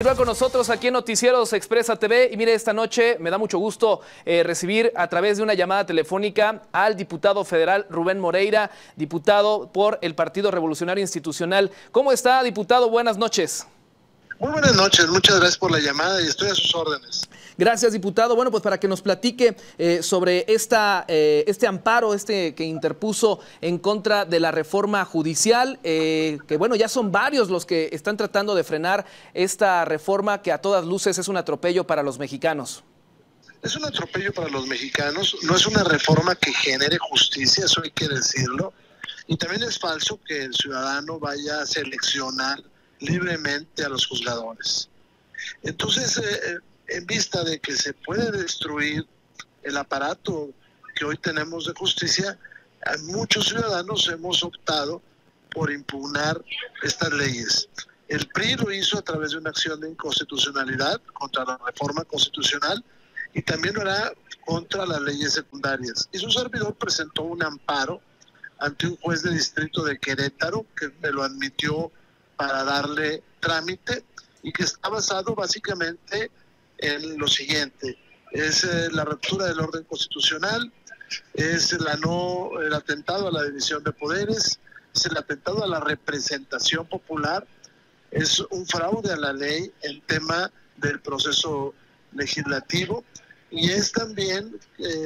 Continúa con nosotros aquí en Noticieros Expresa TV y mire, esta noche me da mucho gusto recibir a través de una llamada telefónica al diputado federal Rubén Moreira, diputado por el Partido Revolucionario Institucional. ¿Cómo está, diputado? Buenas noches. Muy buenas noches, muchas gracias por la llamada y estoy a sus órdenes. Gracias, diputado. Bueno, pues para que nos platique sobre este amparo que interpuso en contra de la reforma judicial, que bueno, ya son varios los que están tratando de frenar esta reforma que a todas luces es un atropello para los mexicanos. Es un atropello para los mexicanos, no es una reforma que genere justicia, eso hay que decirlo, y también es falso que el ciudadano vaya a seleccionar libremente a los juzgadores. Entonces, en vista de que se puede destruir el aparato que hoy tenemos de justicia, muchos ciudadanos hemos optado por impugnar estas leyes. El PRI lo hizo a través de una acción de inconstitucionalidad contra la reforma constitucional y también lo hará contra las leyes secundarias. Y su servidor presentó un amparo ante un juez de distrito de Querétaro que me lo admitió para darle trámite y que está basado básicamente en lo siguiente: es la ruptura del orden constitucional, es el atentado a la división de poderes, es el atentado a la representación popular, es un fraude a la ley en tema del proceso legislativo y es también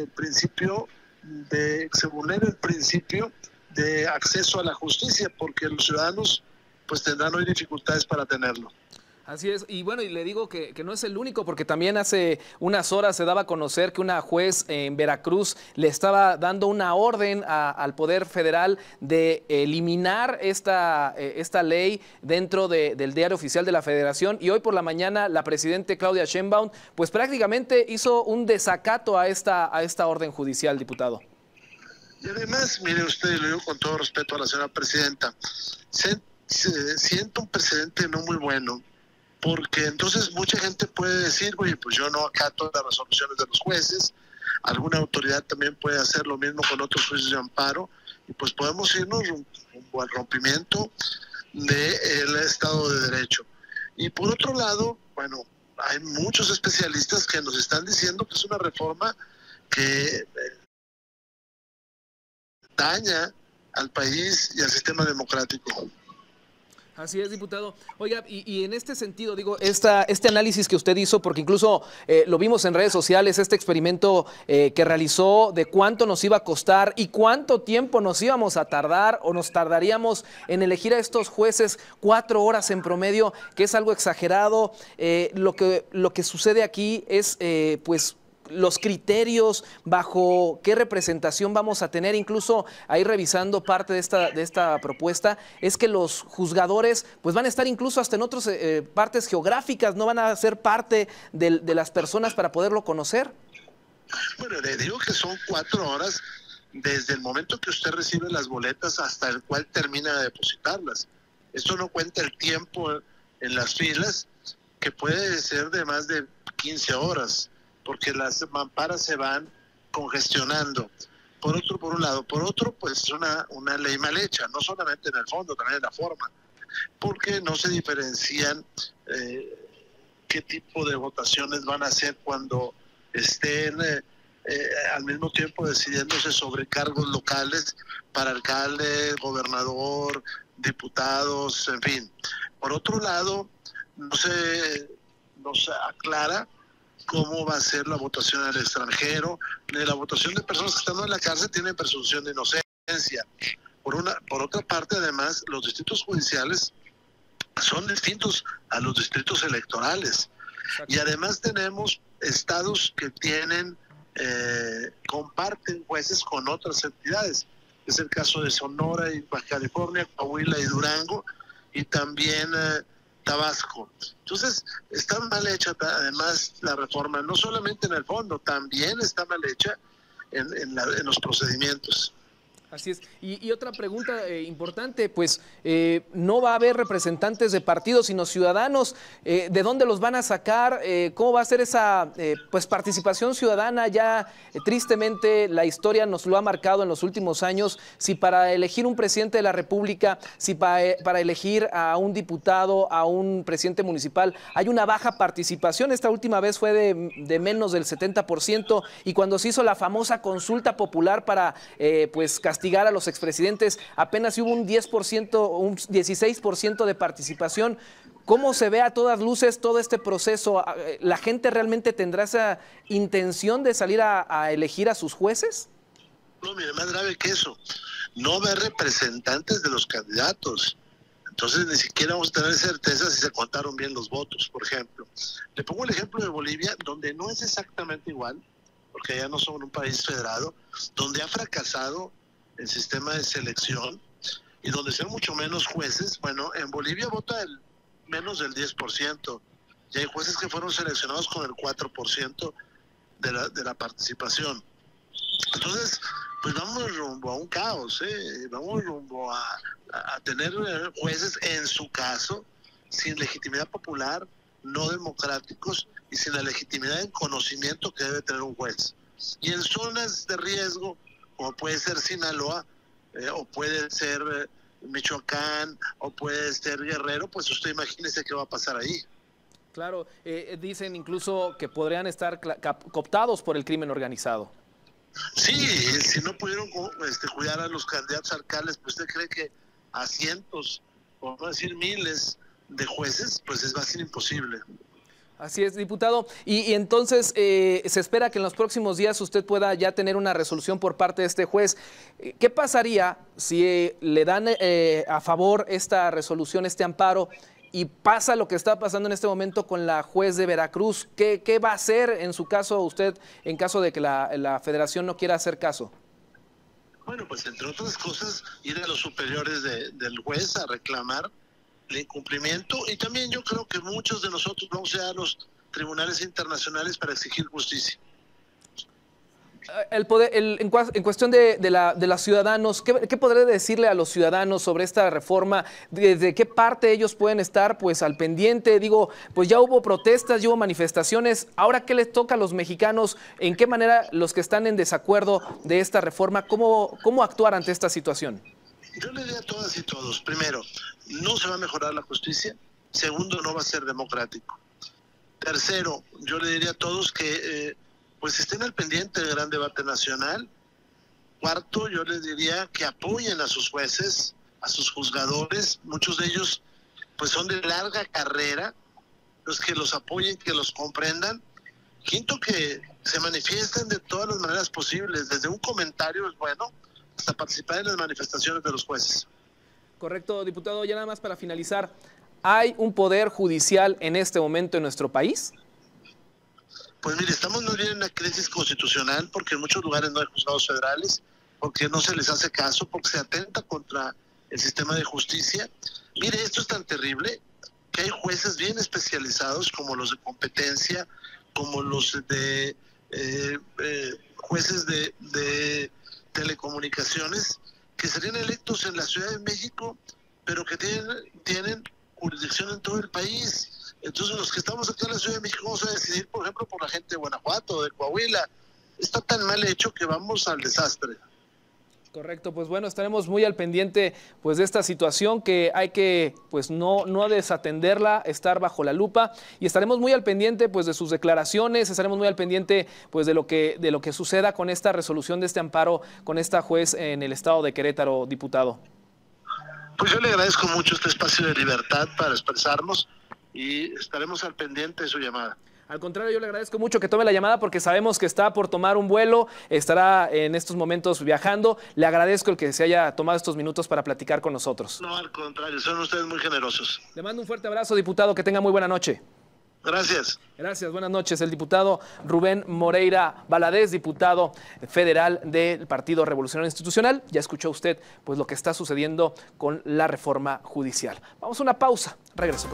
se vulnera el principio de acceso a la justicia porque los ciudadanos pues tendrán hoy dificultades para tenerlo. Así es, y bueno, y le digo que no es el único, porque también hace unas horas se daba a conocer que una juez en Veracruz le estaba dando una orden al Poder Federal de eliminar esta ley dentro del Diario Oficial de la Federación, y hoy por la mañana la presidenta Claudia Sheinbaum pues prácticamente hizo un desacato a esta orden judicial, diputado. Y además, mire usted, lo digo con todo respeto a la señora presidenta, se siente un precedente no muy bueno, porque entonces mucha gente puede decir, oye, pues yo no acato las resoluciones de los jueces, alguna autoridad también puede hacer lo mismo con otros juicios de amparo, y pues podemos irnos rumbo al rompimiento del Estado de Derecho. Y por otro lado, bueno, hay muchos especialistas que nos están diciendo que es una reforma que daña al país y al sistema democrático. Así es, diputado. Oiga, y en este sentido, digo, este análisis que usted hizo, porque incluso lo vimos en redes sociales, este experimento que realizó de cuánto nos iba a costar y cuánto tiempo nos íbamos a tardar o nos tardaríamos en elegir a estos jueces, 4 horas en promedio, que es algo exagerado. Lo que sucede aquí es, pues, los criterios, bajo qué representación vamos a tener, incluso ahí revisando parte de esta propuesta, es que los juzgadores pues van a estar incluso hasta en otras partes geográficas, no van a ser parte de las personas para poderlo conocer. Bueno, le digo que son 4 horas desde el momento que usted recibe las boletas hasta el cual termina de depositarlas. Esto no cuenta el tiempo en las filas, que puede ser de más de 15 horas. Porque las mamparas se van congestionando. Por un lado. Por otro, pues es una ley mal hecha, no solamente en el fondo, también en la forma, porque no se diferencian qué tipo de votaciones van a hacer cuando estén al mismo tiempo decidiéndose sobre cargos locales para alcalde, gobernador, diputados, en fin. Por otro lado, no se aclara cómo va a ser la votación al extranjero. La votación de personas que están en la cárcel tienen presunción de inocencia. Por otra parte, además, los distritos judiciales son distintos a los distritos electorales. Exacto. Y además tenemos estados que comparten jueces con otras entidades. Es el caso de Sonora y Baja California, Coahuila y Durango, y también Tabasco. Entonces, está mal hecha además la reforma, no solamente en el fondo, también está mal hecha en los procedimientos. Así es. Y otra pregunta importante, pues no va a haber representantes de partidos, sino ciudadanos. ¿De dónde los van a sacar? ¿Cómo va a ser esa pues participación ciudadana? Ya tristemente la historia nos lo ha marcado en los últimos años. Si para elegir un presidente de la República, si para elegir a un diputado, a un presidente municipal, hay una baja participación. Esta última vez fue de menos del 70%, y cuando se hizo la famosa consulta popular para pues castigar a los expresidentes, apenas hubo un 10%, un 16% de participación. ¿Cómo se ve a todas luces todo este proceso? ¿La gente realmente tendrá esa intención de salir a elegir a sus jueces? No, mire, más grave que eso, no ver representantes de los candidatos. Entonces ni siquiera vamos a tener certeza si se contaron bien los votos, por ejemplo. Le pongo el ejemplo de Bolivia, donde no es exactamente igual, porque ya no son un país federado, donde ha fracasado el sistema de selección y donde son mucho menos jueces. Bueno, en Bolivia vota menos del 10%, y hay jueces que fueron seleccionados con el 4% de la participación. Entonces, pues vamos rumbo a un caos, vamos rumbo a tener jueces, en su caso, sin legitimidad popular, no democráticos y sin la legitimidad en conocimiento que debe tener un juez. Y en zonas de riesgo, como puede ser Sinaloa, o puede ser Michoacán, o puede ser Guerrero, pues usted imagínese qué va a pasar ahí. Claro, dicen incluso que podrían estar cooptados por el crimen organizado. Sí, si no pudieron cuidar a los candidatos a alcaldes, pues usted cree que a cientos, por no decir miles de jueces, pues va a ser imposible. Así es, diputado. Y entonces se espera que en los próximos días usted pueda ya tener una resolución por parte de este juez. ¿Qué pasaría si le dan a favor esta resolución, este amparo, y pasa lo que está pasando en este momento con la juez de Veracruz? ¿Qué va a hacer en su caso usted en caso de que la federación no quiera hacer caso? Bueno, pues entre otras cosas, ir a los superiores del juez a reclamar el incumplimiento, y también yo creo que muchos de nosotros vamos a ir a los tribunales internacionales para exigir justicia. El poder, en cuestión de los ciudadanos, ¿qué podré decirle a los ciudadanos sobre esta reforma? ¿Desde qué parte ellos pueden estar pues al pendiente? Digo, pues ya hubo protestas, ya hubo manifestaciones. Ahora, ¿qué les toca a los mexicanos? ¿En qué manera los que están en desacuerdo de esta reforma, cómo actuar ante esta situación? Yo le diría a todas y todos: primero, no se va a mejorar la justicia. Segundo, no va a ser democrático. Tercero, yo le diría a todos que pues estén al pendiente del gran debate nacional. Cuarto, yo les diría que apoyen a sus jueces, a sus juzgadores. Muchos de ellos pues son de larga carrera, los que los apoyen, que los comprendan. Quinto, que se manifiesten de todas las maneras posibles, desde un comentario es bueno, hasta participar en las manifestaciones de los jueces. Correcto, diputado. Ya nada más para finalizar, ¿hay un poder judicial en este momento en nuestro país? Pues mire, estamos más bien en una crisis constitucional, porque en muchos lugares no hay juzgados federales, porque no se les hace caso, porque se atenta contra el sistema de justicia. Mire, esto es tan terrible que hay jueces bien especializados, como los de competencia, como los de jueces de telecomunicaciones, que serían electos en la Ciudad de México, pero que tienen jurisdicción en todo el país. Entonces los que estamos acá en la Ciudad de México vamos a decidir, por ejemplo, por la gente de Guanajuato o de Coahuila. Está tan mal hecho que vamos al desastre. Correcto, pues bueno, estaremos muy al pendiente pues de esta situación, que hay que pues no desatenderla, estar bajo la lupa, y estaremos muy al pendiente pues de sus declaraciones, estaremos muy al pendiente pues de lo que suceda con esta resolución de este amparo con esta juez en el estado de Querétaro, diputado. Pues yo le agradezco mucho este espacio de libertad para expresarnos, y estaremos al pendiente de su llamada. Al contrario, yo le agradezco mucho que tome la llamada, porque sabemos que está por tomar un vuelo, estará en estos momentos viajando. Le agradezco el que se haya tomado estos minutos para platicar con nosotros. No, al contrario, son ustedes muy generosos. Le mando un fuerte abrazo, diputado, que tenga muy buena noche. Gracias. Gracias, buenas noches. El diputado Rubén Moreira Valadez, diputado federal del Partido Revolucionario Institucional. Ya escuchó usted pues lo que está sucediendo con la reforma judicial. Vamos a una pausa, regreso.